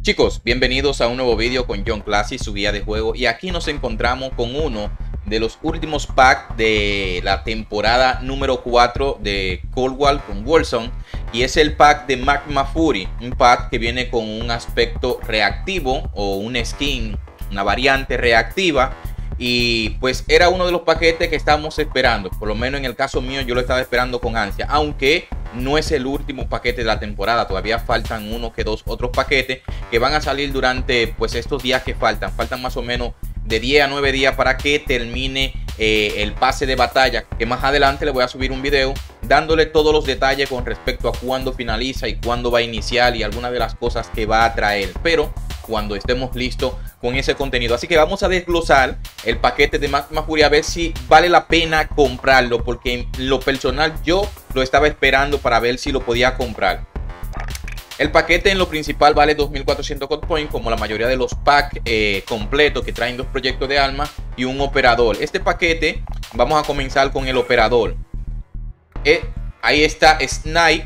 Chicos, bienvenidos a un nuevo vídeo con John Classy, su guía de juego. Y aquí nos encontramos con uno de los últimos packs de la temporada número 4 de Cold War con Warzone. Y es el pack de Magma Fury, un pack que viene con un aspecto reactivo o un skin, una variante reactiva. Y pues era uno de los paquetes que estábamos esperando. Por lo menos en el caso mío yo lo estaba esperando con ansia. Aunque no es el último paquete de la temporada. Todavía faltan uno que dos otros paquetes que van a salir durante pues estos días que faltan. Faltan más o menos de 10 a 9 días para que termine el pase de batalla. Que más adelante le voy a subir un video dándole todos los detalles con respecto a cuándo finaliza y cuándo va a iniciar y algunas de las cosas que va a traer. Pero cuando estemos listos con ese contenido. Así que vamos a desglosar el paquete de Magma Fury a ver si vale la pena comprarlo, porque en lo personal yo lo estaba esperando para ver si lo podía comprar. El paquete en lo principal vale 2400 Code Points, como la mayoría de los packs completos que traen 2 proyectos de armas y un operador. Este paquete vamos a comenzar con el operador. Ahí está Snipe.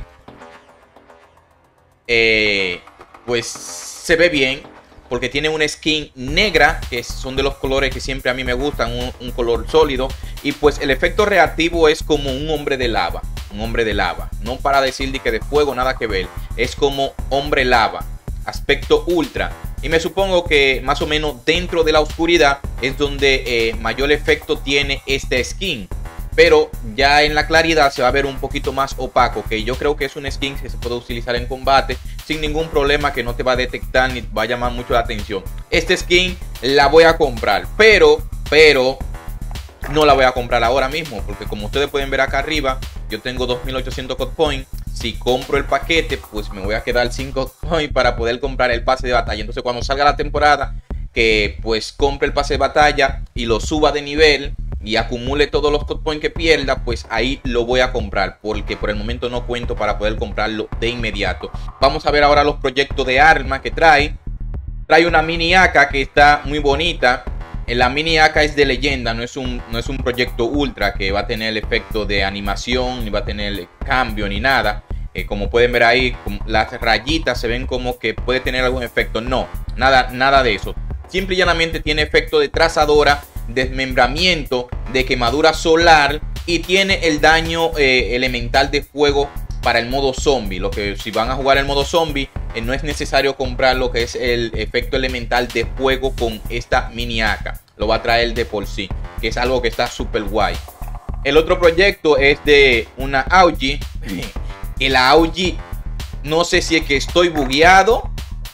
Pues se ve bien porque tiene una skin negra, que son de los colores que siempre a mí me gustan, un color sólido. Y pues el efecto reactivo es como un hombre de lava, no para decir de que de fuego, nada que ver, es como hombre lava, aspecto ultra. Y me supongo que más o menos dentro de la oscuridad es donde mayor efecto tiene esta skin. Pero ya en la claridad se va a ver un poquito más opaco, que yo creo que es un skin que se puede utilizar en combate sin ningún problema, que no te va a detectar ni va a llamar mucho la atención. Este skin la voy a comprar, pero no la voy a comprar ahora mismo, porque como ustedes pueden ver acá arriba, yo tengo 2800 Code Points. Si compro el paquete, pues me voy a quedar sin Code Points para poder comprar el pase de batalla. Entonces cuando salga la temporada, que pues compre el pase de batalla y lo suba de nivel y acumule todos los Code Points que pierda, pues ahí lo voy a comprar, porque por el momento no cuento para poder comprarlo de inmediato. Vamos a ver ahora los proyectos de armas que trae. Trae una mini AK que está muy bonita. La mini AK es de leyenda, no es un proyecto ultra que va a tener el efecto de animación, ni va a tener cambio ni nada. Como pueden ver ahí, las rayitas se ven como que puede tener algún efecto. No, nada de eso. Simple y llanamente tiene efecto de trazadora, desmembramiento, de quemadura solar y tiene el daño elemental de fuego para el modo zombie. Lo que si van a jugar el modo zombie, no es necesario comprar lo que es el efecto elemental de fuego con esta mini AK. Lo va a traer de por sí, que es algo que está súper guay. El otro proyecto es de una AUG. El AUG, no sé si es que estoy bugueado.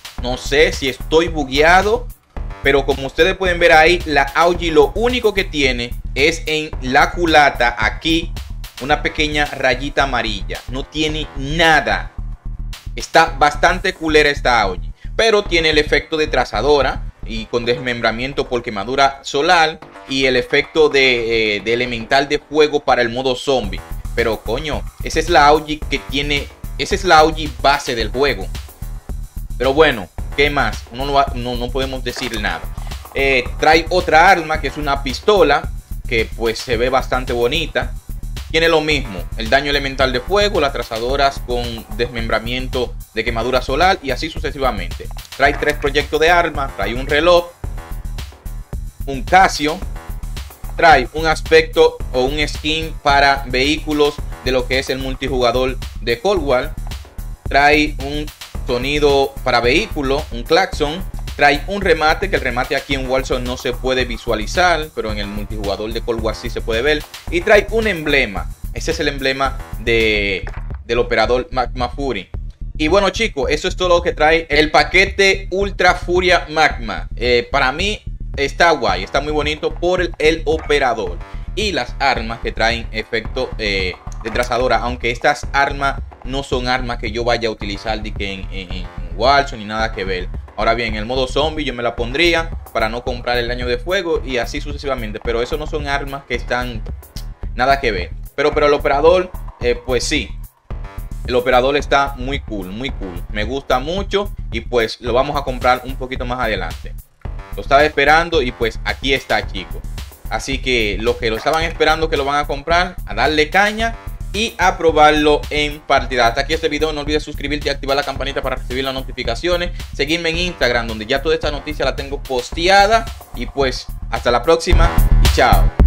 Pero como ustedes pueden ver ahí, la AUG lo único que tiene es en la culata aquí una pequeña rayita amarilla. No tiene nada. Está bastante culera esta AUG. Pero tiene el efecto de trazadora y con desmembramiento por quemadura solar. Y el efecto de elemental de fuego para el modo zombie. Pero coño, esa es la AUG que tiene. Esa es la AUG base del juego. Pero bueno, ¿qué más? No podemos decir nada. Trae otra arma que es una pistola, que pues se ve bastante bonita. Tiene lo mismo, el daño elemental de fuego, las trazadoras con desmembramiento de quemadura solar y así sucesivamente. Trae 3 proyectos de armas, trae un reloj, un Casio, trae un aspecto o un skin para vehículos de lo que es el multijugador de Cold War. Trae un sonido para vehículo, un claxon. Trae un remate, que el remate aquí en Warzone no se puede visualizar, pero en el multijugador de Cold War sí se puede ver. Y trae un emblema. Ese es el emblema del operador Magma Fury. Y bueno chicos, eso es todo lo que trae el paquete Ultra Furia Magma. Para mí está guay, está muy bonito por el operador. Y las armas que traen efecto de trazadora, aunque estas armas no son armas que yo vaya a utilizar de que en Warzone ni nada que ver. Ahora bien, en el modo zombie yo me la pondría para no comprar el daño de fuego y así sucesivamente. Pero eso no son armas que están nada que ver. Pero el operador, pues sí. El operador está muy cool, muy cool. Me gusta mucho y pues lo vamos a comprar un poquito más adelante. Lo estaba esperando y pues aquí está, chicos. Así que los que lo estaban esperando que lo van a comprar, a darle caña. y a probarlo en partida. Hasta aquí este video. No olvides suscribirte y activar la campanita para recibir las notificaciones. Seguirme en Instagram, donde ya toda esta noticia la tengo posteada. Y pues hasta la próxima y chao.